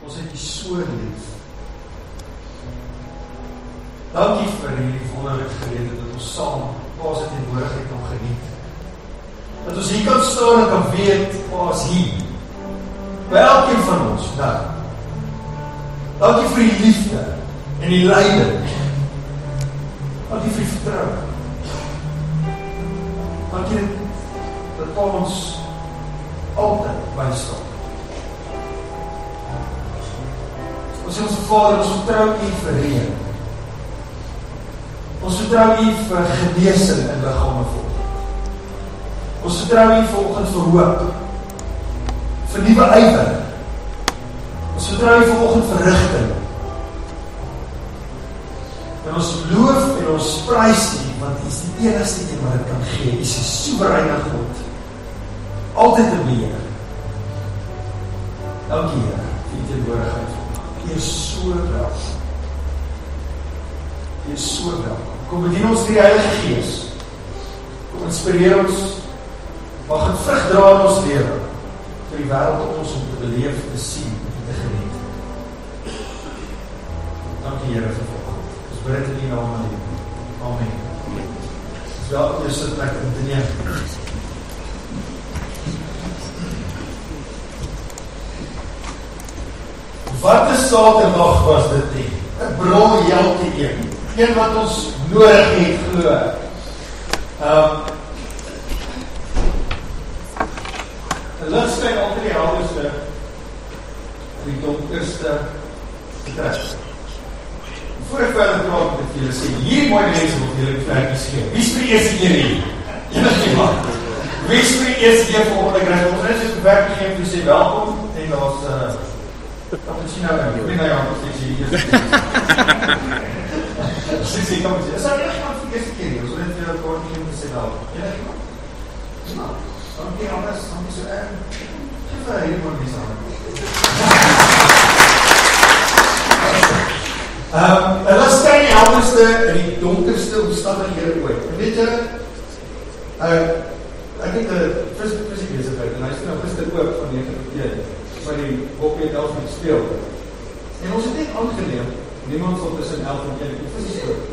Ons het U so lief. Dankie vir hierdie wonderlike geleentheid dat ons saam Pa se teenwoordigheid kan geniet. Dat ons hier kan staan en kan weet, Pa is hier. By elkeen van ons, nou. Dankie vir die liefde en die lyding. Dankie vir die vertroue. Dankie dat Pa ons altyd bystaan. Ons sê ons Vader, ons vertrou U vir reën. Ons vertrou U vir genesing in liggame volk. Ons vertrou U vanoggend vir hoop, vir nuwe ywer. Ons vertrou U vanoggend vir rigting. En ons loof en ons prys U, want U is die enigste een wat dit kan gee. U is die soewereine God. Altyd te beheer. Dankie Here vir U teenwoordigheid. U is so welkom. U is so welkom. Kom bedien ons deur die Heilige Gees. Kom inspireer ons. Mag dit vrug dra in ons lewe vir die wêreld om ons om te beleef, te sien en te geniet. Dankie Here vir vanoggend. Ons bid dit in U naam alleen. Amen. Dis wel op jou sitplek om te neem. Wat 'n Saterdag was dit nie? 'n briljante een. Een wat ons nodig het, glo. Die lig skyn altyd die helderste en die donkerste trek. Voor ek verder praat met julle sê, hierdie mooi mense wat julle vlekkies gee. Wie is vir die eerste keer hier? Enigiemand? Wie is vir die eerste keer volgende kry? Ons is dus bewerk gegeen vir sê welkom en daar's cappuccino en ek weet nou ja, ons sê hier. Sê kom sê. Is daar enigiemand vir die eerste keer hier? Ons wil net vir julle kort gegeen vir sê welkom. Enigiemand? Nou, dankie anders, dankie so geef vir hierdie man die saam. Hulle skyn die helderste en die donkerste omstandighede ooit. En weet jy, ek het 'n visie besigheid en hy is nou gister oop van 9 tot 1 by die Hockey het 11 gespeel. En ons het net aangeneem, niemand sal tussen 11 en 1 die visie oop.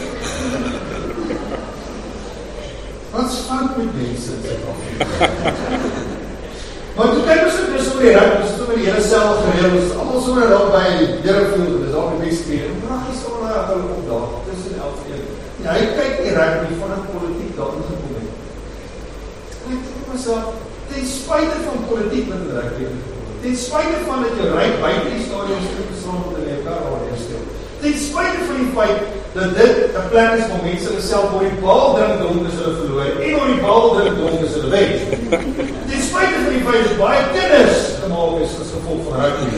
Wat is fout met mense in Suid-Afrika? Maar toe kyk ons net so weer uit, ons het met die hele sel gereël, ons is almal sommer daar by Deerfield, en dis daar die beste keer. En pragtig sommer nou hulle opdaag tussen 11 en 1. Ja, hy kyk nie reg nie van 'n politiek daarin gekom het. En ek dink myself, ten spyte van politiek wat hulle reg weer gekom het. Ten spyte van dat jy ry buite die stadion skryf gestaan met 'n kar radio stel. Ten spyte van die feit dat dit 'n plan is om mense hulle self oor die bal drink donk as hulle verloor en oor die bal drink donk as hulle wen. Ten spyte van die feit dat baie kinders gemaak is as gevolg van rugby.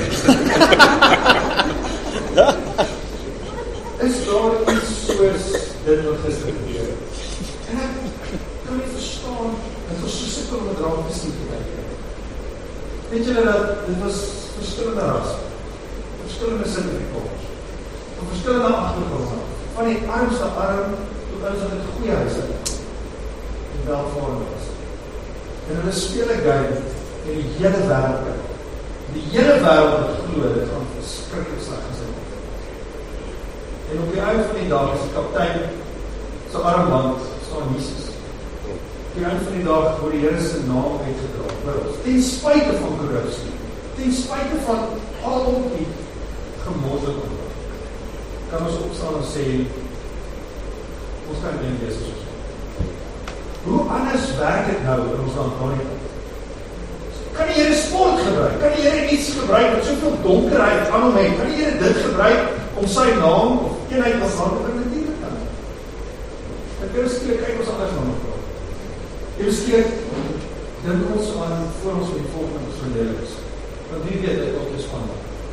Is daar iets soos dit wat gister gebeur het? En ek kan nie verstaan dat ons so sukkel om dit raak te sien te kyk. Weet julle dat dit was verskillende rasse, verskillende Suid-Afrikaners, van verskillende agtergronde, van die armste arm tot ons wat het goeie huise en welvarend was. En hulle speel 'n game en die hele wêreld kyk. Die hele wêreld het glo dit gaan verskriklik sleg gesin. En op die einde van die dag is die kaptein se armband staan Jesus. Op die einde van die dag word die Here se naam uitgedra vir ons. Ten spyte van korrupsie, ten spyte van al die gemors kan ons opstaan en sê ons kan nie wees as ons. Hoe anders werk dit nou in ons land nou? Kan die Here sport gebruik? Kan die Here iets gebruik wat soveel donkerheid aan hom het? Kan die Here dit gebruik om sy naam of eenheid as hand te bring? Natuurlik kan. Ek wil skielik kyk ons anders na mekaar. Ek wil skielik dink ons aan voor ons die volgende verlede. Want wie weet dit op die span.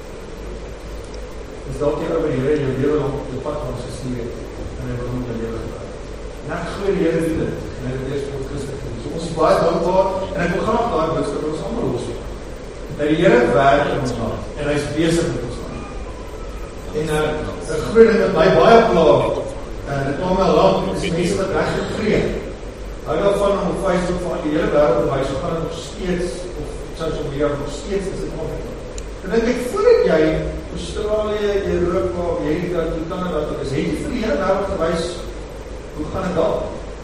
Is dalk jy oor die Here jou lewe lank op die pad van ons gestuur het en hy wil hom jou lewe gebruik. En ek glo die Here doen dit. En hy het dit eers voor Christus gedoen. So ons is baie dankbaar en ek wil graag daai boodskap vir ons almal los. Dat die Here werk in ons land en hy is besig met ons land. En ek glo dit met my baie pla. Dit kom al lank is mense wat reg getree. Hou daarvan om op Facebook van die hele wêreld te wys, so gaan dit nog steeds of social media nog steeds is dit altyd. Dan dink ek voordat jy jy Australië, Europa, Amerika, Canada, het jy vir die hele wêreld gewys, hoe gaan dit daar?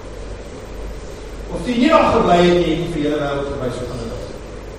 Of jy nie daar gebly het nie, vir die hele wêreld gewys, hoe gaan dit daar?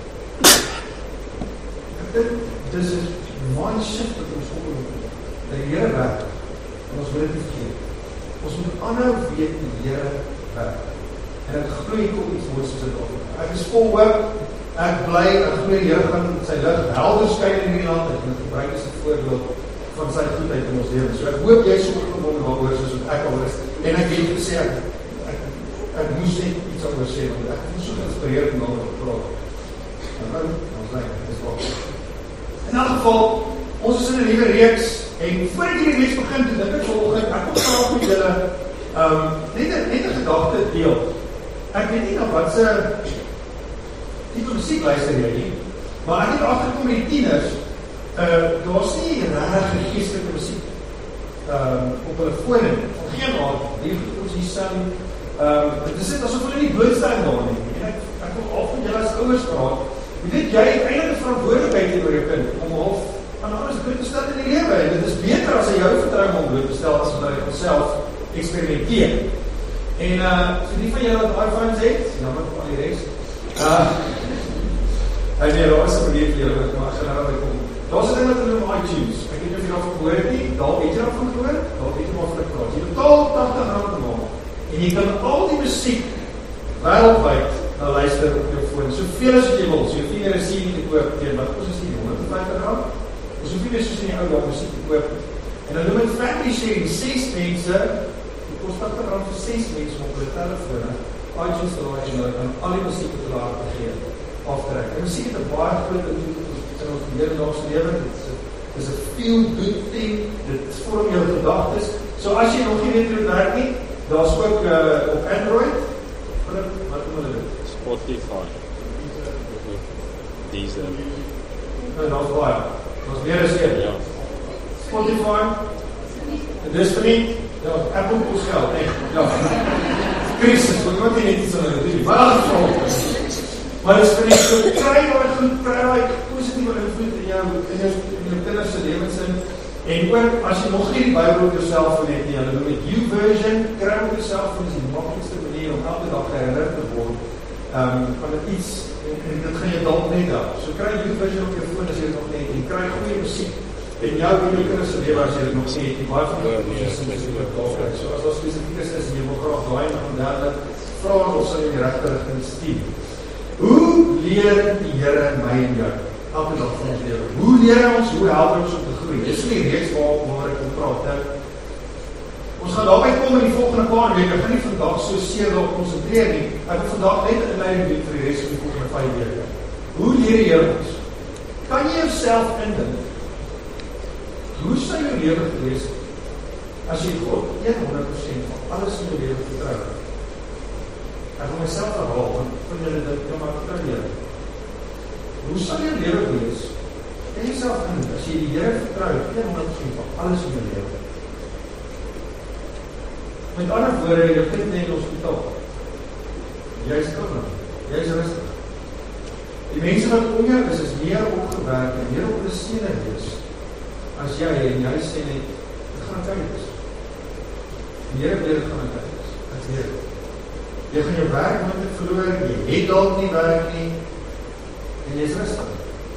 Ek dink, dis is mind shift wat ons opgeloop. Die Here werk, en ons moet dit nie vergeet. Ons moet aanhou weet die Here werk. En ek glo hier kom iets moois soos dit op. Ek is vol hoop, ek bly, ek glo die Here gaan sy lig helder skyn in hierdie land, en dit gebruik as 'n voorbeeld van sy goedheid in ons lewe. So ek hoop jy is opgewonde daaroor soos wat ek al is. En ek het gesê ek moes net iets oor sê, want ek voel so geïnspireerd om daaroor te praat. En ons lei, dis wat. In elk geval, ons is in 'n nuwe reeks, en voordat hierdie reeks begin, toe dink ek vanoggend, ek kom graag met julle net 'n gedagte deel. Ek weet nie of wat se tipe musiek luister jy nie, maar ek het agtergekom met die tieners, daar's nie regtig geestelike musiek op hulle fone van geen aard, die ons hier sing, dit is net asof hulle nie blootstelling daar nie, en ek wil al van julle as ouers praat, jy weet, jy het eintlik 'n verantwoordelikheid hier oor jou kind, om half aan alles bloot te stel in die lewe, en dit is beter as hy jou vertrouing om bloot te stel, as wat hy homself eksperimenteer. En so die van julle wat iPhones het, jammer vir al die res, nee, daar is 'n manier vir julle, maar ek gaan nou daarby kom. Daar's 'n ding wat hulle noem iTunes. Ek weet nie of jy daarvan gehoor het nie, dalk het jy daarvan gehoor, dalk weet jy waarvan ek praat. Jy betaal R80 'n maand en jy kan al die musiek wêreldwyd na luister op jou foon, soveel as wat jy wil. So jy hoef nie meer 'n CD te koop teen wat kos is die R150. Ons hoef nie meer soos in die ou dae musiek te koop. En dan noem dit family sharing, 6 mense, dit kos R80 vir 6 mense op hulle telefone, iTunes te laai en hulle kan al die musiek wat hulle hart gee aftrek. En musiek het 'n baie groot invloed in ons hedendaagse lewe. Dit is 'n feel good thing, dit vorm jou gedagtes. So as jy nog nie weet hoe dit werk nie, daar's ook op Android, wat noem hulle dit? Spotify. Deezer. Nou, daar's baie. Daar's meer as een. Ja. Spotify, Destiny, ja, Apple koos geld, nee, ja. Crisis, want iemand nie net iets aan hulle doen, maar dat is vol. Maar dit is vir die so, kry daai positieve invloed in jou kinders se lewens in, en ook, as jy nog nie die Bybel op jou selfoon het nie, hulle noem dit YouVersion, kry op jou selfoon, is die maklikste manier om elke dag herinner te word, van dit iets, en dit gaan jy dalk net daar. So kry YouVersion op jou foon as jy dit nog nie het, en kry goeie musiek, en jou kinders se lewe as jy dit nog nie het, die baie van die musiek, so as daar spesifiek is, en jy wil graag daai en van derde, vraag of sal jy die regte rigting stuur. Hoe leer die Here my en jou elke dag van ons lewe? Hoe leer ons, hoe help ons om te groei? Dis nie reeks waar ek wil praat. Ons gaan daarby kom in die volgende paar weke. Ek gaan nie vandag so seer daarop konsentreer nie. Ek wil vandag net 'n inleiding doen vir die res van die volgende 5 weke. Hoe leer jy ons? Kan jy jouself indink? Hoe sou jou lewe gewees het as jy God 100% van alles in jou lewe vertrou? Ek wil myself herhaal, want van julle dit kan maar vertrou Here. Hoe sal jou lewe wees? En jouself indink, as jy die Here vertrou, 100% van alles in jou lewe. Met ander woorde, jou kind net in die hospitaal. Jy is kalm, jy is rustig. Die mense wat om jou is meer opgewerk en meer op die sene is, as jy en jy sê net, dit gaan tyd is. Die Here wil dit gaan tyd is. Dit is jy gaan jou werk moet verloor, jy het dalk nie werk nie, en jy is rustig.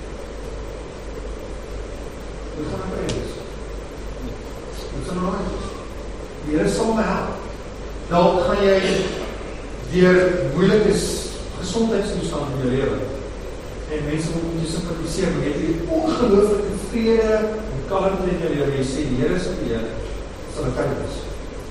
Dit gaan tyd is. Dit sal nog eens. Die Here sal my help. Dalk gaan jy deur moeilike gesondheidstoestand in jou lewe. En mense moet met jou sympathiseer, maar jy het die ongelooflike vrede en kalmte in jou lewe. Jy sê, die Here is op die Here, sal dit tyd is.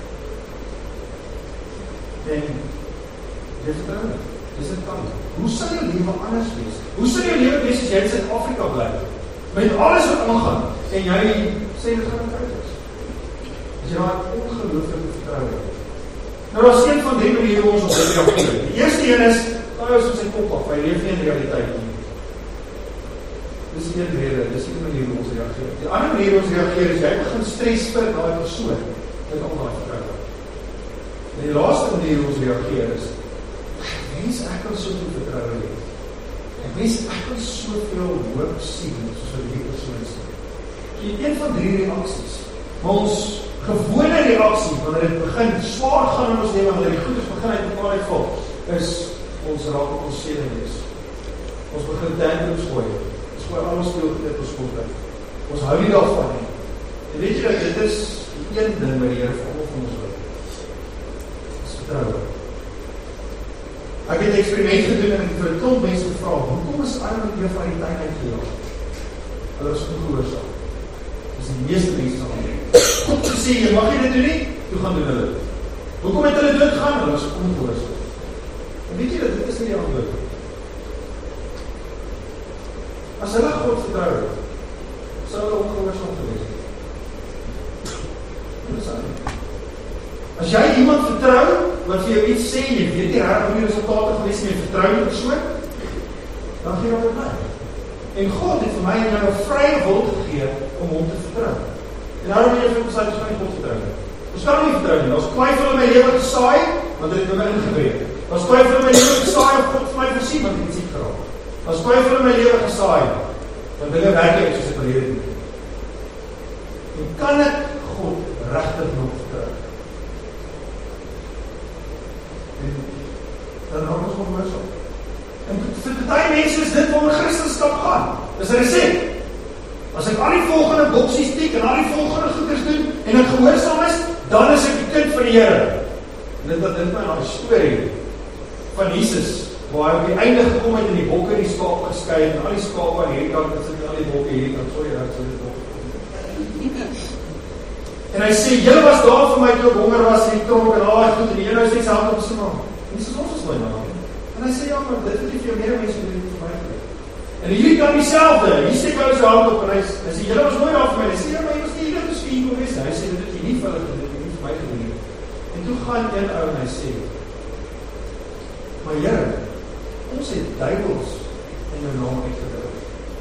En jy vertrou nie, dis dit kan. Hoe sal jou lewe anders wees? Hoe sal jou lewe wees as jy in Suid-Afrika bly? Met alles wat aangaan, en jy sê dit gaan tyd is. As jy daar ongelooflike vertrouwe het. Nou, daar is een van die maniere hoe ons op dit reageer. Die eerste een is, daar is op sy kop af, hy leef nie in realiteit nie. Dis die een rede, dis die manier hoe ons reageer. Die ander manier hoe ons reageer is, jy begin stres vir daai persoon, met al daai vertrouwe. En die laaste manier hoe ons reageer is, mens, ek kan soveel vertrouwe hê. En mens, ek kan soveel hoop sien, soos wat die persoon sê. Een van 3 reaksies. Maar ons gewone reaksie, wanneer dit begin swaar gaan in ons lewe, wanneer die goeders begin uit mekaar uitval, is ons raak op ons sedelings. Ons begin tantrums gooi. Ons gooi al ons speelgoed uit ons kop uit. Ons hou nie daarvan nie. En weet jy dat dit is die een ding wat die Here vir almal van ons wil. Dis vertroue. Ek het 'n eksperiment gedoen en ek het vir 'n klomp mense gevra, hoekom is Adam en Eva uit die tuin uitgejaag? Hulle is ongehoorsaam. Dis die meeste mense sal nie. God gesê, jy mag nie dit doen nie, toe gaan doen hulle dit. Hoekom het hulle doodgaan? Hulle is ongehoorsaam. En weet jy dat dit is nie die antwoord. As hulle God vertrou, sal hulle ongehoorsaam gewees het. As jy iemand vertrou, wat vir jou iets sê, jy weet nie reg hoe die resultate gewees nie, jy vertrou die persoon, dan gee jy op bly. En God het vir my en jou 'n vrye wil gegee om hom te vertrou. En daarom het jy vir besluit om nie God vertrou nie. Ons kan nie vertrou nie. Ons twyfel in my lewe gesaai, want dit het by my ingebreek. Ons twyfel in my lewe gesaai of God vir my voorsien, want ek het siek geraak. Ons twyfel in my lewe gesaai, want dinge werk nie soos ek wil hê dit moet. En kan ek God regtig nog vertrou? En dan raak ons ongehoorsaam. En vir baie mense is dit waaroor Christendom gaan. Dis 'n resep. As ek al die volgende boksies tik en al die volgende goeders doen en ek gehoorsaam is, dan is ek die kind van die Here. En dit wat dink my aan die storie van Jesus, waar hy op die einde gekom het en die bokke en die skaap geskei en al die skaap aan hierdie kant sit en al die bokke hierdie kant, sorry, ek sê dit nog. En hy sê, julle was daar vir my toe ek honger was en die tronk en al die goed en die ene is net sy hand op sy naam. En dis ons is my naam. En hy sê, ja, maar dit het nie vir jou meer mense doen vir my gedoen. En hierdie kan dieselfde, hier steek hy sy hand op en hy sê, julle was nooit daar vir my. Hy sê, ja, maar jy was nie hier te skien kon wees. Hy sê, dit het jy nie vir hulle gedoen, dit het nie vir my gedoen. En toe gaan een ou en hy sê, maar Here, ons het duivels in jou naam uitgedryf.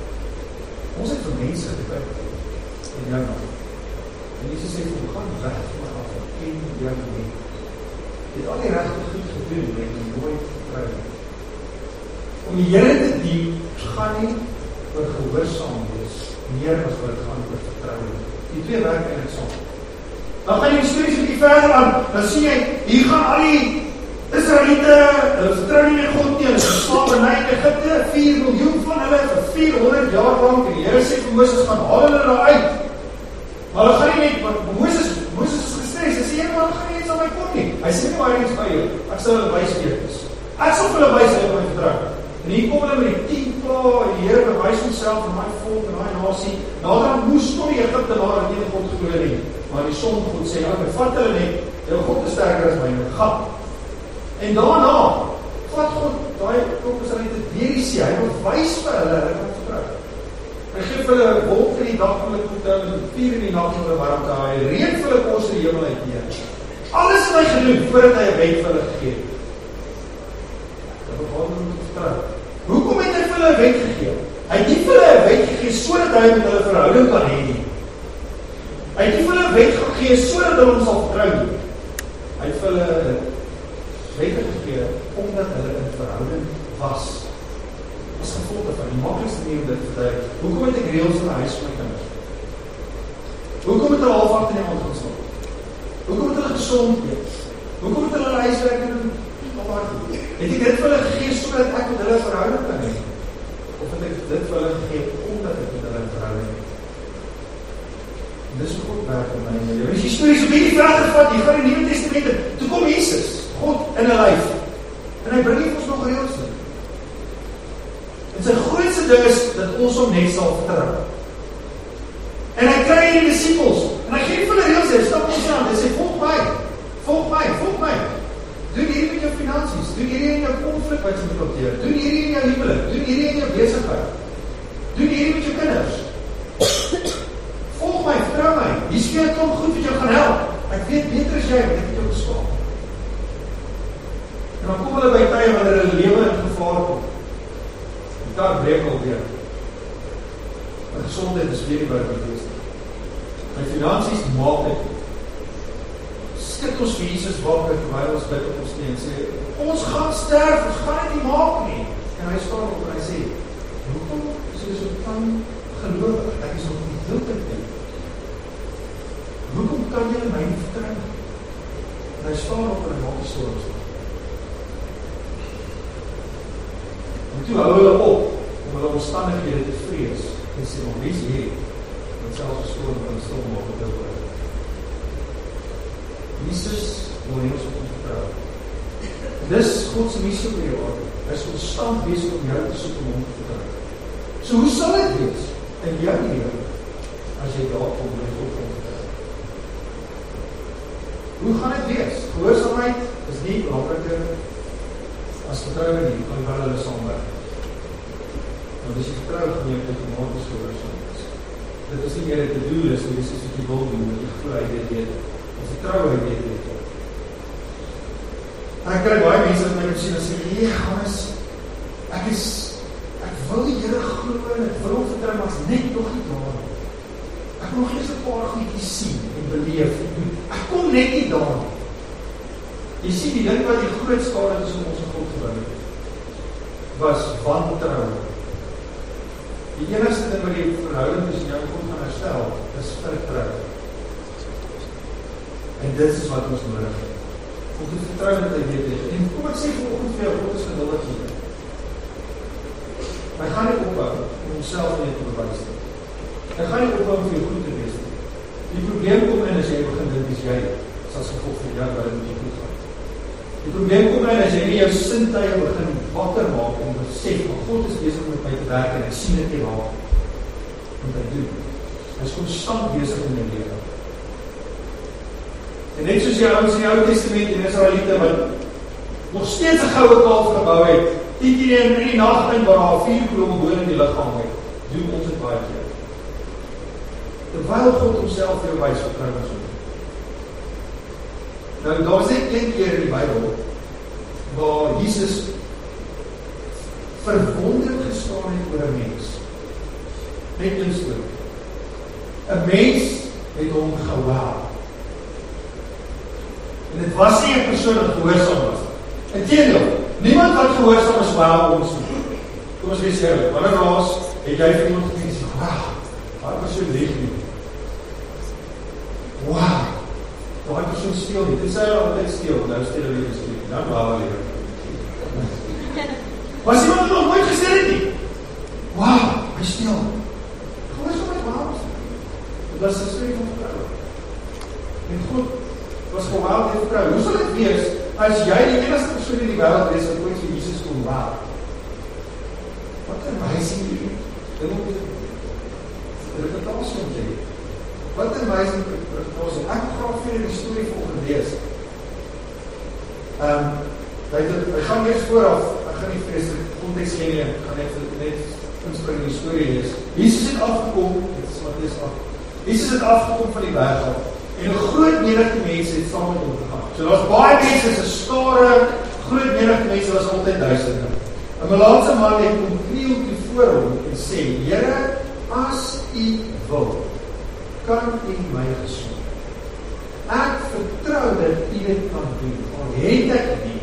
Ons het vir mense gebid in jou naam. En Jesus sê, kom, gaan weg van my af, ek ken jou nie. Jy het al die regte goed gedoen, maar jy nooit vertrou nie. Om die Here te dien, gaan nie oor gehoorsaam wees, meer as wat gaan oor vertrou nie. Die twee werk eintlik saam. Dan gaan jy die stories 'n bietjie verder aan, dan sien jy, hier gaan al die Israeliete, hulle vertrou nie meer God nie, hulle is slavernij in Egipte, 4 miljoen van hulle vir 400 jaar lang, en die Here sê vir Moses, gaan haal hulle daar uit. Maar hulle gaan nie net, want Moses is gestres, hy sê, ja, maar hulle gaan nie eens aan my kom nie. Hy sê nie, maar hy is by jou, ek sal hulle wys wees. Ek sal vir hulle wys hulle my vertrou. En hier kom hulle met die 10 pla, en die Here bewys homself aan my volk en my nasie. Daarom moes tot die Egiptenare teen God glo nie. Maar die sonde God sê, ja, vat hulle net, jou God is sterker as myne, gaan. En daarna, vat God, daai klop is hulle dit weer die see, hy wil wys vir hulle kan vertrou. Hy geef hulle wolk in die dag van hulle koete, en 4 in die nacht van hulle warmte, hy reën vir hulle kos in die hemel uit neer. Alles het hy gedoen, voordat hy 'n wet vir hulle gegee. Dat begon hulle te vertrou. Hoekom het hy vir hulle 'n wet gegee? Hy het nie vir hulle 'n wet gegee, sodat hy met hulle verhouding kan hê nie. Hy het nie vir hulle 'n wet gegee, sodat hulle hom sal vertrou nie. Hy het vir hulle wette gegee, omdat hulle in verhouding was. As gevolg daarvan, die maklikste manier om dit te verduidelik. Hoekom het ek reëls in my huis vir my kinders? Hoekom het hulle half in die aand gaan slaap? Hoekom het hulle gesond eet? Hoekom het hulle huiswerk doen? Het ek dit vir hulle gegee, sodat ek met hulle verhouding kan hê? Of het ek dit vir hulle gegee, omdat ek met hulle verhouding hê? Dis hoe God werk in my en jou. As jy stories op hierdie vraag gevat, jy gaan die Nuwe Testament, toe kom Jesus, God in 'n lyf. En hy bring nie ons nog reëls nie. En sy grootste ding is dat ons hom net sal vertrou. En hy kry die disippels en hy gee vir hulle reëls, hy stap ons aan, hy sê volg my. Volg my, volg my. Doen hierdie met jou finansies, doen hierdie in jou konflik wat jy moet hanteer, doen hierdie in jou huwelik, doen hierdie in jou besigheid. Doen hierdie met jou kinders. Volg my, vertrou my. Hier is vir 'n klomp goed wat jou gaan help. Ek weet beter as jy, want ek het jou geskaap. En dan kom hulle by tye wanneer hulle lewe in gevaar kom. Die kar breek alweer. My gesondheid is weer nie by die beste. My finansies maak dit. Skit ons vir Jesus wakker terwyl ons bid op ons knie en sê, ons gaan sterf, ons gaan dit nie maak nie. En hy staan op en hy sê, hoekom is jy so van gelowig? Ek is nog nie dood nie. kan jy in my vertrou? En hy staan op en hy maak die storm stil. En toe hou hulle op om hulle omstandighede te vrees en sê, "Maar wie is hier?" En selfs die storm kan stil maak op dit. Jesus wil hê ons op hom vertrou. Dis God se missie op jou aarde. Hy is konstant besig om jou te soek om hom te vertrou. So hoe sal dit wees in jou lewe as jy daar kom en op hom vertrou? Hoe gaan dit wees? Gehoorsaamheid is nie belangriker as vertroue nie, van wel hulle saamwerk. Want as jy vertrou gaan jy outomaties gehoorsaam is. Dit is nie meer 'n to-do list nie, dis wat jy wil doen, wat jy glo hy weet. As vertroue hy weet. En ek kry baie mense wat my sien en sê, "Nee, Hannes, ek wil die Here glo en ek wil hom vertrou, maar is net nog nie daar. Ek wil nog eers 'n paar goedjies sien en beleef. Ek kom net nie daar nie." Jy sien die ding wat die groot skade tussen ons en God gebring het, was wantroue. Die enigste ding wat die verhouding tussen jou en God gaan herstel, is vertroue. En dit is wat ons nodig het. Om te vertrou dat hy weet het. En kom ek sê vanoggend vir jou, God is geduldig hier. Hy gaan nie ophou om homself nie te bewys nie. Hy gaan nie ophou om vir jou goed te wees nie. Die probleem kom in as jy begin dink is jy, as gevolg van jou, wat moet jy goed gaan. Die probleem kom in as jy nie jou sintuie begin wakker maak en besef, maar God is besig met my te werk en ek sien dit nie waar. Wat hy doen. Hy is konstant besig in my lewe. En net soos die ouens in die Ou Testament en Israeliete wat nog steeds 'n goue kalf gebou het, 10 keer in die nag in waar daar 4 klome bo in die lug hang het, doen ons dit baie keer. Terwyl God homself vir jou wys, vertrou ons hom. Nou, daar is net een keer in die Bybel waar Jesus verwonderd gestaan het oor 'n mens. Net een storie. 'n Mens het hom gewou. En dit was nie 'n persoon wat gehoorsaam was. Inteendeel, niemand wat gehoorsaam is wou ons nie. Kom ons wees eerlik, wanneer laas het jy vir iemand gesien sê, "Wauw, daai persoon lieg nie. Wauw, daai persoon steel nie." Dit sê hy altyd steel, nou steel hy nie steel. Dan wou hy lewe. Was iemand wat nog nooit gesê het nie? Wauw, hy steel. Gehoorsaam met wauw. Dit was 'n storie van vertroue. En God was gewoon en vertrouw. Hoe sal dit wees as jy die enigste persoon in die wêreld wees wat ooit vir Jesus kon waar? Wat 'n amazing ding om te reputasie om te hê. Wat 'n amazing reputasie. Ek graag vir die storie volgende lees. Hy gaan eers vooraf, ek gaan nie vreeslik konteks gee nie, ek gaan net inspring in die storie lees. Jesus het afgekom, dit is Matteus 8. Jesus het afgekom van die berg af. En 'n groot menigte mense het saam met hom gegaan. So daar's baie mense, 'n skare, groot menigte mense, was altyd duisende. 'n Melaatse man het kom kniel toe voor hom en sê, "Here, as U wil, kan U my gesond. Ek vertrou dat U dit kan doen, al het ek nie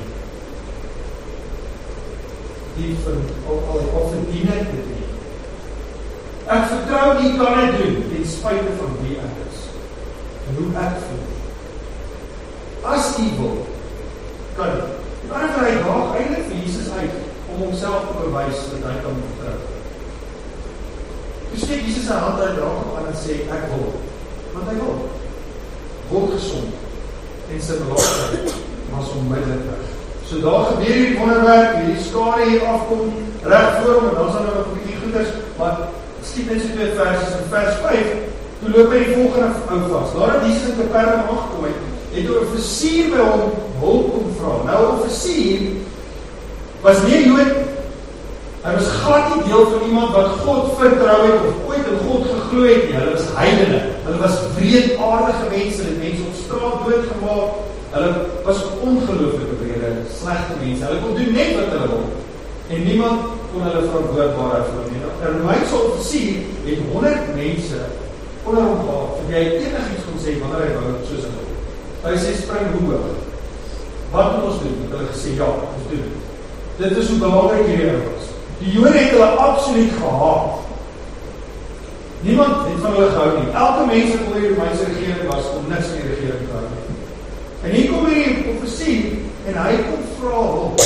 die al verdien ek dit nie. Ek vertrou U kan dit doen, ten spyte van wie ek is. En hoe ek voel. As U wil, kan dit. Maar hy daag eintlik vir Jesus uit om homself te bewys dat hy kan vertrou. Toe steek Jesus sy hand uit daag op aan en sê, "Ek wil." Want hy wil. Word gesond. En sy belangrik was onmiddellik weg. So daar gebeur hierdie wonderwerk, hierdie skare hier afkom, reg voor hom, en dan sal nog 'n bietjie goeders, maar skiet net so 2 versies. In vers 5, toe loop hy die volgende ou vas. Nadat Jesus in Kapernaum aangekom het, het 'n offisier by hom hulp kom vra. Nou 'n offisier was nie 'n Jood. Hy was glad nie deel van iemand wat God vertrou het of ooit in God geglo het nie. Hulle was heidene. Hulle was wreedaardige mense, hulle het mense op straat doodgemaak. Hulle was ongelooflike wrede, slegte mense. Hulle kon doen net wat hulle wil. En niemand kon hulle verantwoordbaarheid vir hom nie. 'n Romeinse offisier het 100 mense onder hom gehad, en jy enigiets kon sê wanneer hy wou, soos hy wil. Hy sê, "Spring hoog. Wat moet ons doen?" Het hulle gesê, "Ja, ons doen dit." Dit is hoe belangrik hierdie was. Die Jode het hulle absoluut gehaat. Niemand het van hulle gehou nie. Elke mens wat onder die Romeinse regering was, kon niks van die regering gehou nie. En hier kom hierdie profesie, en hy kom vra hulp.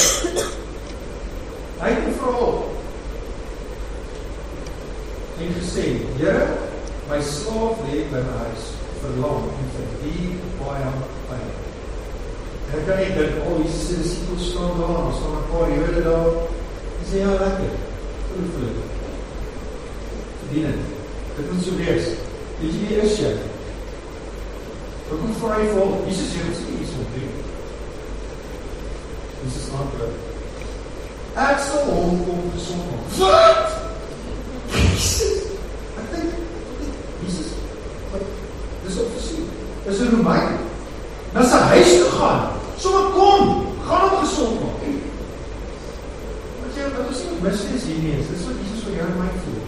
Hy kom vra hulp. En gesê, Here, my slaaf lê by my huis, verlang en verdier baie pyn. En ek kan net dink, Jesus se disippels staan daar, ons staan 'n paar Jode daar, en sê, ja, lekker, voel. Verdien het. Dit moet so wees. Weet jy wie is jy? Ek kom vra jy vol, Jesus sê, wat sê jy so doen? Jesus antwoord, ek sal hom kom gesond maak. Wat? Ek dink, Jesus, wat? Dis opgesien. Dis 'n Romein. Na sy huis toe gaan. Sommer kom, gaan hom gesond maak. Wat jy, wat ons nie mis hier nie is, dis wat Jesus vir jou en my voel.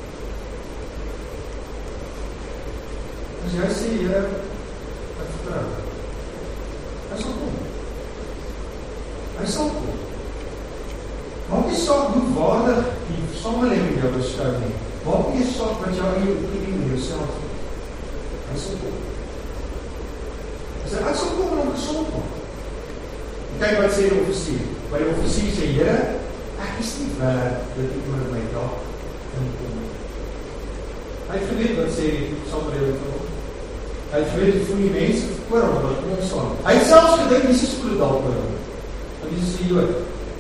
As jy sê, Here, ek vertrou. Hy sal kom. Hy sal kom. Maak nie saak hoe waardig die samelewing jou beskou nie. Maak nie saak wat jou eie opinie oor jouself is. Hy sal kom. Hy sê, ek sal kom en hom gesond maak. Kyk wat sê die offisier. By die offisier sê, Here, ek is nie werd dat ek oor my dak inkom. Hy het geweet wat sê die samelewing van hom. Hy het geweet hoe die mense oor hom wat kom staan. Hy het selfs gedink Jesus voel het dalk oor hom. Want Jesus is die Jood.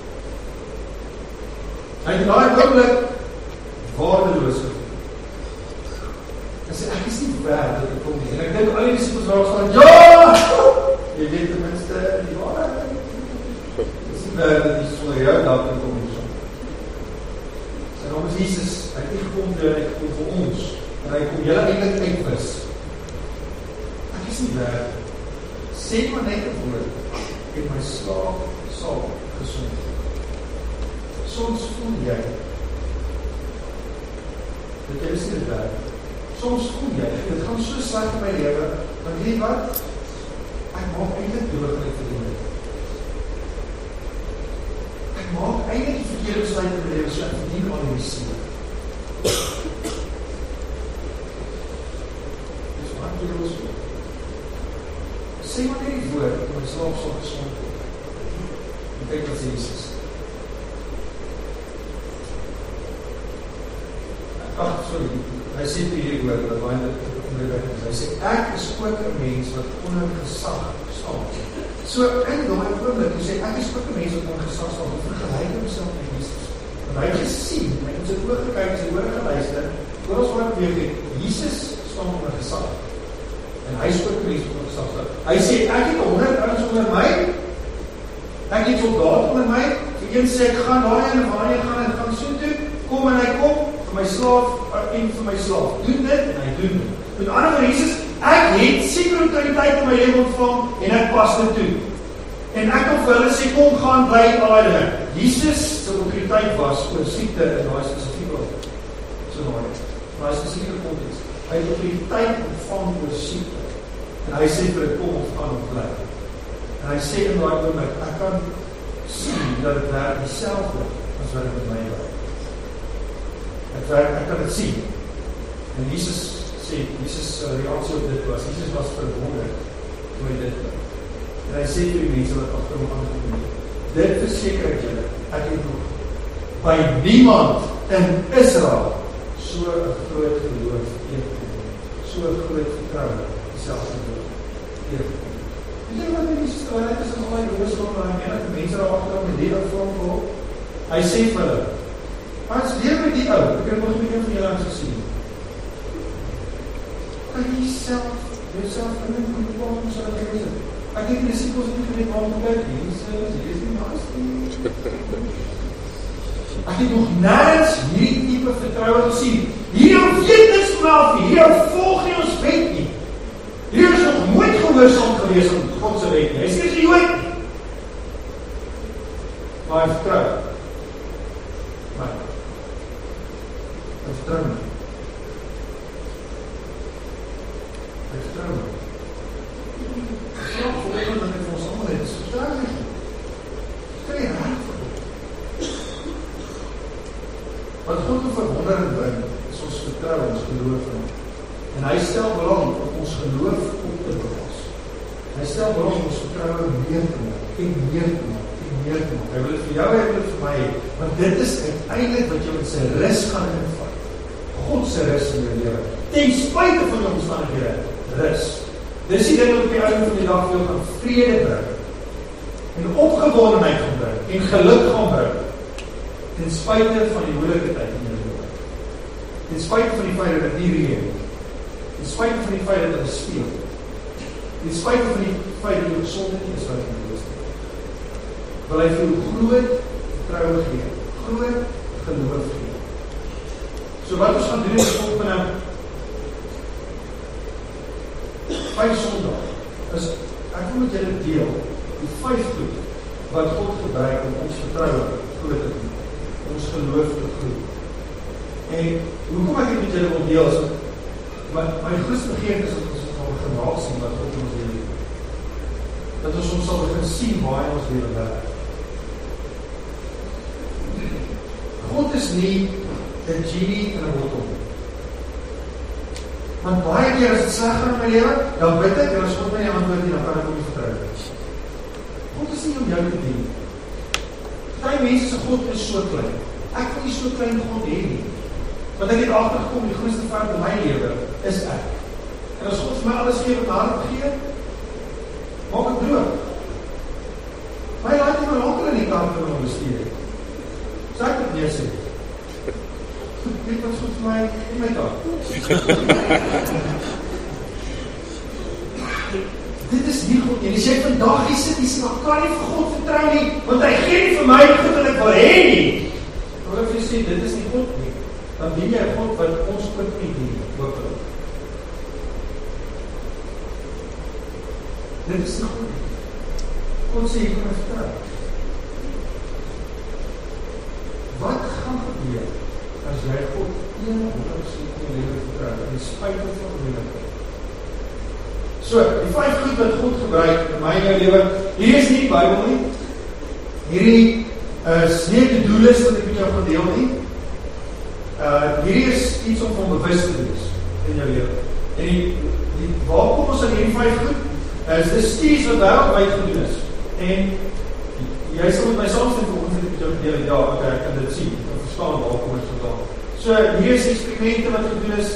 Hy het daai oomblik waardeloos gevoel. Hy sê ek is nie werd dat ek kom nie. En ek dink al die disippels daar staan, ja! Jy weet ten minste die waarheid. Ek is nie werd dat jy so jou dalk kom nie. Sy naam is Jesus. Hy het nie gekom vir hy gekom vir ons. En hy kom julle eintlik uitwis. Is nie werd, sê maar net 'n woord, en my slaaf sal gesond word. Soms voel jy, dat jy is nie werd. Soms voel jy, dit gaan so sleg in my lewe, want weet wat? Ek maak eintlik doodlik vir die lewe. Ek maak eintlik die verkeerde besluit in my lewe, so ek verdien al die siel. Dis wat jy wil so. Sê maar net die woord, en my slaaf sal gesond word. En kyk wat sê Jesus. Sorry, hy sê vir hierdie woord, wat baie onderweg is. Hy sê, ek is ook 'n mens wat onder gesag staan. So, in daai oomblik, hy sê, ek is ook 'n mens wat onder gesag staan, wat vergelyk homself met Jesus. Want hy het gesien, hy het sy oor gekyk, sy oor geluister, oor ons wat weet, Jesus staan onder gesag. En hy is ook mens onder gesag staan. Hy sê, ek het 100 ouens onder my, ek het soldaat onder my, die een sê, ek gaan daar en waar jy gaan, en gaan so toe, kom en hy kom, vir my slaaf, en vir my slaaf, doen dit, en hy doen dit. Met ander woorde, Jesus, ek het sekere autoriteit in my lewe ontvang, en ek pas dit toe. En ek wil vir hulle sê, kom, gaan, bly, al die dinge. Jesus, sy autoriteit was, oor siekte, en daar is spesifieke, so daar is spesifieke konteks. Hy het autoriteit ontvang oor siekte. En hy sê vir dit kom of gaan of bly. En hy sê in daai oomblik, ek kan sien dat dit werk dieselfde as wat dit met my werk. Ek kan dit sien. En Jesus sê, Jesus reaksie op dit was, Jesus was verwonderd toe hy dit doen. En hy sê vir die mense wat agter hom aangekom het, dit verseker ek julle, ek het nog by niemand in Israel so 'n groot geloof teëgekom, so 'n groot vertroue selfs in dit teëgekom. Weet jy wat die Israeliete is in al die Jerusalem en menige mense daar agter hom en die wat vir hom volg? Hy sê vir hulle, as leer met die ou, ek het nog nie een van julle aan gesien. Kan jy jouself in die goede kwam om so te wees? Ek het die disciples nie geweet waarom te kyk, hier is die naast nie. Ek het nog nergens hierdie type vertroue gesien. Hier weet niks van af nie, hier volg nie ons wet nie. Hier is nog nooit gehoorsaam gewees aan God se wet nie. Hy sê jy ooit nie. Maar hy vertrou. Maar hy vertrou nie. Hy vertrou nie. Volgende wat ek vir ons allemaal het, is vertrou nie. Vertrou nie raak vir God. Wat God te verwondering bring, is ons vertrou, ons geloof in hom. En hy stel belang op ons geloof op te bou. Hy stel belang op ons vertroue meer te maak, en meer te maak, en meer te maak. Hy wil dit vir jou, hy wil dit vir my, want dit is uiteindelik wat jou in sy rus gaan invat. God se rus in jou lewe. Ten spyte van jou omstandighede, rus. Dis die ding wat op die einde van die dag vir jou gaan vrede bring, en opgewondenheid gaan bring, en geluk gaan bring, ten spyte van die moeilike tyd in jou lewe. Ten spyte van die feit dat dit nie reën, ten spyte van die feit dat dit speel, ten spyte van die feit dat jou gesondheid nie is wat jy moet doen, wil hy vir jou groot vertroue gee, groot geloof gee. So wat ons gaan doen is volgende 5 Sondag, is, ek wil met julle deel, die 5 goed, wat God gebruik om ons vertroue groot te doen, ons geloof te groei. En hoekom ek dit met julle wil deel, is my grootste begeerte is dat ons sal geraak sien wat God in ons lewe doen. Dat ons sal begin sien waar hy ons lewe werk. God is nie 'n genie in 'n bottel. Want baie keer as dit sleg gaan in my lewe, dan bid ek, en as God my nie antwoord nie, dan kan ek hom nie vertrou. God is nie om jou te dien. Party mense se God is so klein. Ek wil nie so klein God hê nie. Want ek het agtergekom, die grootste vyand in my lewe is ek. En as God vir my alles gee wat hart gee, maak ek droog. My laat nie my later in die kant van hom bestuur. So ek het neer sê. Dit was goed vir my en my dag. Dit is nie goed nie. As jy vandag hier sit, jy sê, maar kan nie vir God vertrou nie, want hy gee nie vir my die goed wat ek wil hê nie. Maar as jy sê, dit is nie God nie, dan dien jy God wat ons ook nie dien, hopelik. Dit is nie goed nie. God sê, jy kan my vertrou. Wat gaan gebeur as jy God 100% in jou lewe vertrou, in spite van moeilikheid? So, die 5 goed wat God gebruik in my en jou lewe, hierdie is nie die Bybel nie. Hierdie is nie 'n to-do-list wat ek met jou gaan deel nie. Hierdie is iets om van bewus te wees in jou lewe. En waar kom ons aan hierdie 5 goed? Is dis studies wat wêreldwyd gedoen is. En jy sal met my saamstem vir ons met jou deel, ja, okay, ek kan dit sien, ek verstaan waar kom ons vandaan. So, hier is eksperimente wat gedoen is,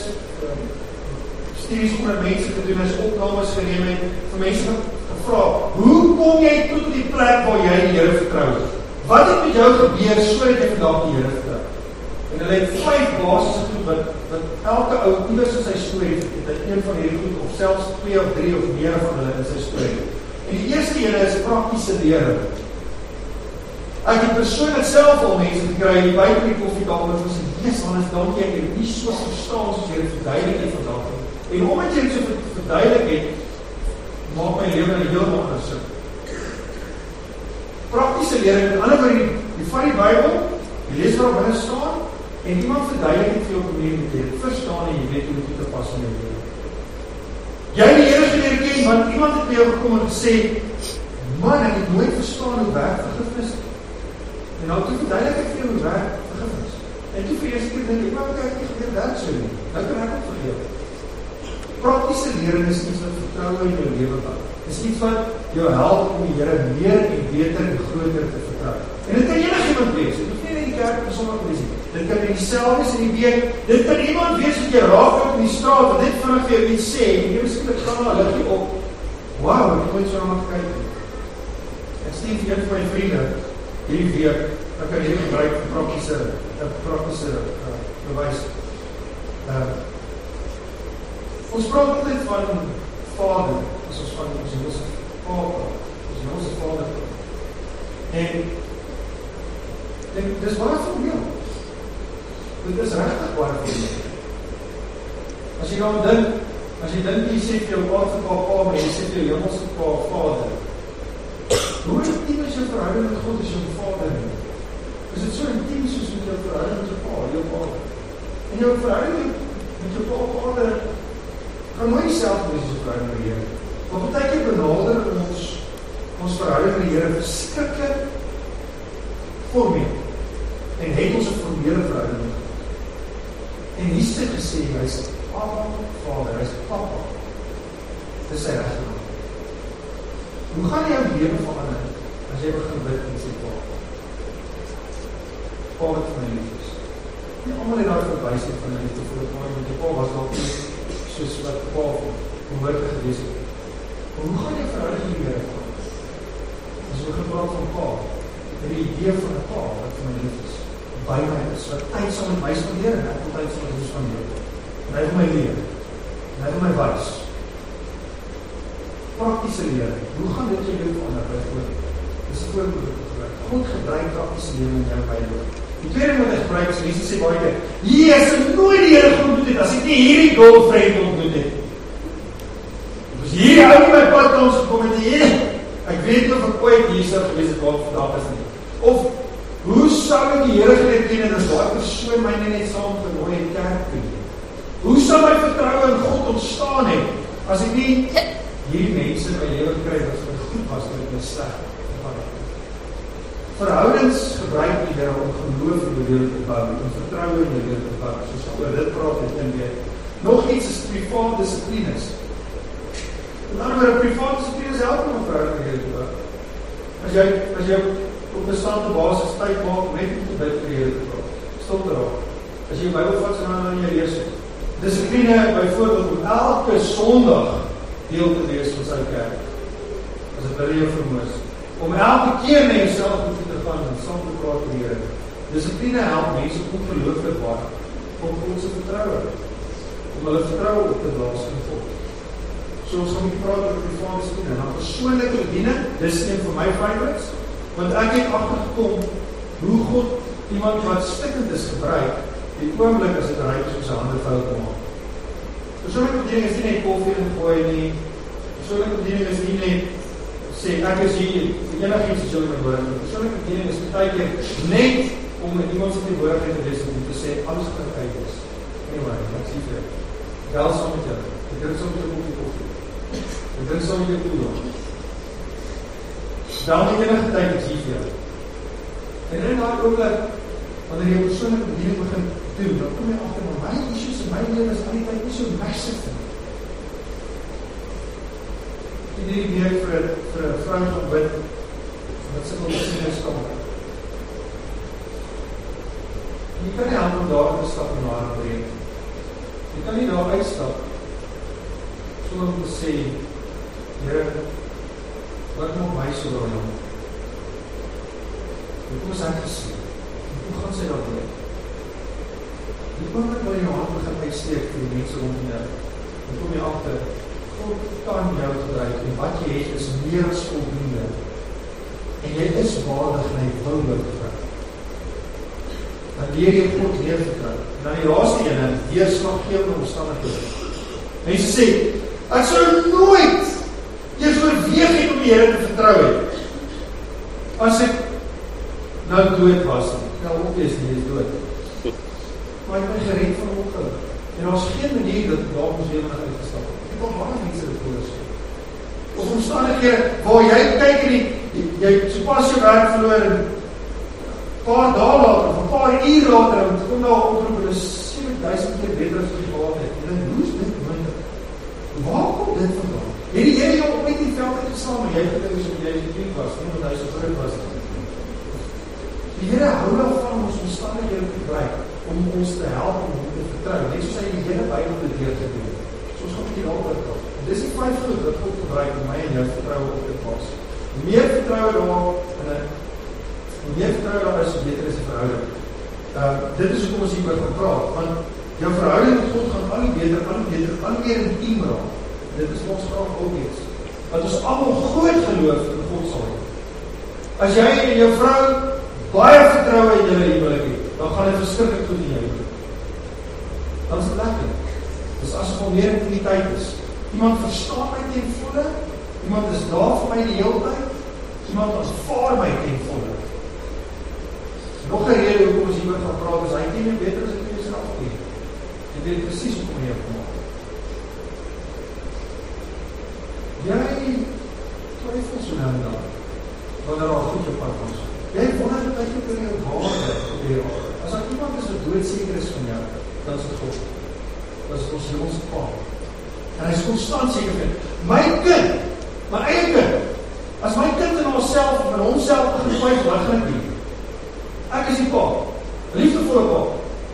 studies onder mense gedoen is, opnames geneem het, vir mense gevra, hoe kom jy tot die plek waar jy die Here vertrou? Wat het met jou gebeur sodat jy vandag die Here vertrou? En hulle het 5 basiese goed wat elke ou iewers in sy storie het een van hierdie goed, of selfs 2 of 3 of meer van hulle in sy storie. En die eerste ene is praktiese lering. Ek het persoonlik self al mense gekry buite die koffiekamer en sê, "Jesus, Hannes, dankie, ek het nie so verstaan soos jy dit verduidelik het vandag nie." En omdat jy dit so verduidelik het, maak my lewe heeltemal gesig. Praktiese lering, met ander woorde, jy vat die Bybel, jy lees wat binne staan, en iemand verduidelik het vir jou op 'n manier met jy verstaan en jy weet hoe dit te pas in jou lewe. Jy het die Here geleer ken, want iemand het by jou gekom en gesê, "Man, ek het nooit verstaan hoe werk vergifnis." En nou toe verduidelik ek vir jou hoe werk vergifnis. En toe vir eerste keer dink ek, maar kyk, ek gebeur dat so nie. Nou kan ek ook vergeef. Praktiese lering is iets wat vertroue in jou lewe bou. Is iets wat jou help om die Here meer en beter en groter te vertrou. En dit kan enigiemand wees. Dit hoef nie in die kerk of sonder wees nie. Dit kan in die sel wees in die week. Dit kan iemand wees wat jy raak in die straat wat dit vinnig vir jou iets sê en jy miskien het gaan al liggie op. Wow, ek moet so na kyk. Ek sien vir een van my vriende hierdie week, ek kan hierdie gebruik vir praktiese bewys. Ons praat altyd van Vader, as ons van ons hemelse Vader, ons hemelse Vader. En dis baie formeel. Dit is regtig baie formeel. As jy nou dink, jy sê vir jou aardse pa, maar jy sê vir jou hemelse pa, Vader. Hoe intiem is jou verhouding met God as jou Vader nie? Is dit so intiem soos met jou verhouding met jou pa, jou Vader? En jou verhouding met jou pa, Vader, kan nooit dieselfde wees as jou verhouding met die Here. Maar partykeer benader ons verhouding met die Here verskriklik formeel. En het ons 'n formele verhouding met God. En Jesus het gesê, hy is Abba Vader, hy is Papa. Dis sy regte naam. Hoe gaan jou lewe verander as jy begin bid en sê Pa wat vir my lief is? Nie almal het daar verwysheid van my liefde vir die Pa, want die Pa was dalk nie soos wat Pa behoort te gewees het. Maar hoe gaan jy verhouding die Here verander? As jy begin praat van Pa, die idee van 'n Pa wat vir my lief is, by my is, wat tyd sal met my spandeer en ek wil tyd sal met my spandeer. En hy wil my leer, en hy wil my wys. Praktiese leer, hoe gaan dit jou lewe verander byvoorbeeld? Dis 'n voorbeeld gebruik. God gebruik praktiese lewe in jou lewe. Die tweede wat hy gebruik is, Jesus sê baie keer, Jesus het nooit die Here ontmoet het, as ek nie hierdie girlfriend ontmoet het. Dus hier hou nie my pad ons gekom het, hier, ek weet nie of ek ooit hier sou gewees het waar vandag is nie. Of, hoe sal ek die Here geleer ken en as daai persoon my net saam genooi in kerk toe? Hoe sal my vertroue in God ontstaan het, as ek nie hierdie mense in my lewe kry, as ek goed was, dat ek my sleg gevat het? Verhoudings gebruik die Here om geloof in die lewe te bou, om vertroue in die lewe te bou, soos oor dit praat het in weer. Nog iets is privaat dissiplines. In ander woorde, privaat dissiplines help om 'n verhouding in die lewe te bou. As jy op 'n staande basis tyd maak om net te bid vir die Here te praat, stop daarop. As jy jou Bybel vat en dan jy lees het. Dissipline byvoorbeeld om elke Sondag deel te wees van sy kerk. As dit binne jou vermoë is. Om elke keer na jouself te gaan en saam te praat met die Here. Dissipline help mense ongelooflik baie om God se vertroue, om hulle vertroue op te blaas in God. So ons gaan praat oor private dissipline. Nou persoonlike bediening, dis een van my favorites, want ek het agtergekom hoe God iemand wat stikkend is gebruik, die oomblik as dit reg is om sy hande vuil te maak. Persoonlike bediening is nie net koffie ingooi nie. Persoonlike bediening is nie net sê, ek is hier, vir enigiets is jy my woord. Persoonlike bediening is baie keer net om met iemand se teenwoordigheid te wees om te sê, alles wat ek uit is. Anyway, ek sê vir jou, wel saam met jou, ek drink saam met jou koffie, ek drink saam met jou koedoor. Dan nie enige tyd, ek sê vir jou. En in daai oomblik, wanneer jy persoonlike bediening begin doen, dan kom jy agter, maar my issues in my lewe is al die tyd nie so massive nie. Die week vir 'n vrou gaan bid, wat sy wil sien is kom. Jy kan nie help om daar te stap en haar te breek. Jy kan nie daar uitstap, sonder om te sê, Here, wat maak my so raam? Hoe is ek gesê? Hoe gaan sy dat doen? Die oomblik waar jy jou hand begin uitsteek vir die mense rondom jou, dan kom jy agter, God kan jou gebruik en wat jy het is meer as voldoende. En jy is waardig en hy wil jou gebruik. Dan leer jy God weer vertrou. En dan die laaste ene, deurslaggewende omstandighede. Mense sê, ek sou nooit eers oorweeg het om die Here te vertrou het. As ek nou dood was, nou obvious nie, is dood. Maar ek ben gered van ongeluk. En daar is geen manier dat daar ons lewe uitgestap het. Ek wil baie mense dit hoor sê. Of omstandighede waar jy kyk en jy so pas jou werk verloor en paar dae later, of 'n paar uur later, en kom daar 'n oproep en is 7000 keer beter as wat jy gehad het. En dan hoe is dit moontlik? Waar kom dit vandaan? Het die Here jou op net die veld uitgeslaan, maar jy het gedink as jy die was, nie want hy so groot was nie. Die Here hou daarvan om ons omstandighede te gebruik om ons te help om te vertrou, net soos hy die hele Bybel te leer te doen. So ons gaan hier daaroor praat. Dis die 5 goed wat God gebruik om my en jou vertroue op te pas. Meer vertroue daar en meer vertroue daar is, beter is die verhouding. Dit is hoekom ons hieroor gaan praat, want jou verhouding met God gaan al meer intiem raak. Dit is ons graag ook iets. Want ons almal groot geloof in God sal hê. As jy en jou vrou baie vertroue in julle huwelik het, dan gaan dit verskriklik goed in jou huwelik. Dan is dit lekker. Dis asof al meer intimiteit is. Iemand verstaan my ten volle, iemand is daar vir my die hele tyd, iemand aanvaar my ten volle. Nog 'n rede hoekom ons hieroor gaan praat is, hy ken jou beter as ek jouself ken. Jy weet presies hoe om jou te maak. Jy twyfel so nou en dan, wanneer al goed jou pad was. Jy wonder dat jy kan jou waarde op jou. As daar iemand is wat doodseker is van jou, dan is dit God. hemelse Pa. En hy is konstant seker van, my kind, my eie kind, as my kind in homself of in homself begin twyfel, wat gaan ek doen? Ek is die Pa, 'n liefdevolle Pa.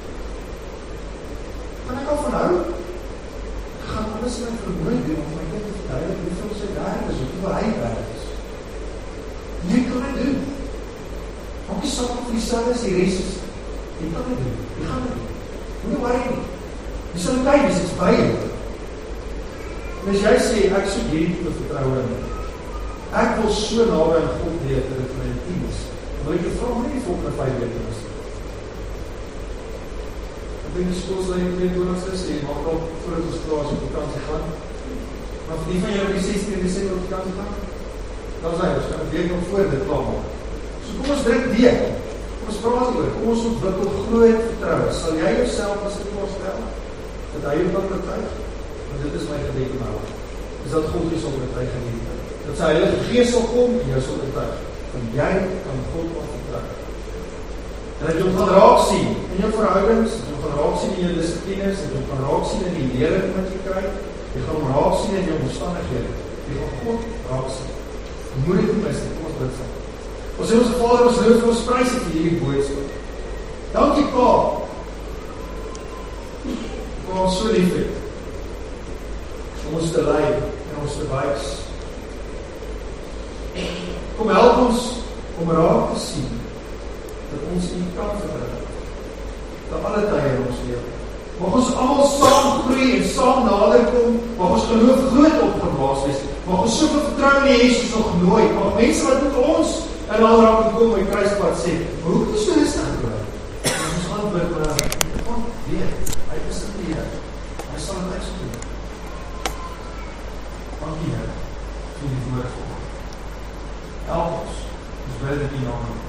Kan ek al van hou? Ek gaan alles in my vermoë doen om my kind te verduidelik hoeveel sy werd is, hoeveel hy werd is. Jy kan dit doen. Maak nie saak of dieselfde as die res is. Jy kan dit doen. Jy gaan dit doen. Moenie worry nie. Jy sal kyk, dis iets by jou. En as jy sê, ek soek hierdie tipe vertroue in, ek wil so naby aan God weet dat dit my intiem is, dan wil ek jou vra, nie die volgende 5 weke is. Ek denk die skoolsleiding 22ste sê, maak al voordat ons klaar op vakansie gaan, maar vir die van jou op die 16 Desember op vakansie gaan, dan is hy, ons kan 'n week nog voor dit klaar maak. So kom ons druk deur, kom ons praat oor, kom ons ontwikkel groot vertroue. Sal jy jouself as ek voorstel, dat hy jou kan betuig? Want dit is my gebed in my hart, is dat God jou sal betuig in die tyd. Dat sy Heilige Gees sal kom en jou sal betuig. Want jy kan God al vertrou. En dat jy hom gaan raak sien in jou verhoudings, dat jy hom gaan raak sien in jou dissiplines, dat jy hom gaan raak sien in die lering wat jy kry, jy gaan hom raak sien in jou omstandighede, jy gaan God raak sien. Moet dit nie mis nie, kom ons bid saam. Ons sê ons Vader, ons loof vir ons prys vir hierdie boodskap. Dankie Pa, vir ons so lief het, om ons te lei en ons te wys. Kom help ons om raak te sien dat ons U kan vertrou. Dat alle tye in ons lewe. Mag ons almal saam groei en saam nader kom, mag ons geloof groot opgeblaas wees. Mag ons soveel vertroue in Jesus nog nooit. Mag mense wat met ons in aanraking kom by kruispad sê, maar hoe kan jy so rustig bly? En ons antwoord maar, God weet, hy is in die Here. Hy sal het uitsoek. Dankie Here vir die woord van God. Help ons bid in die naam van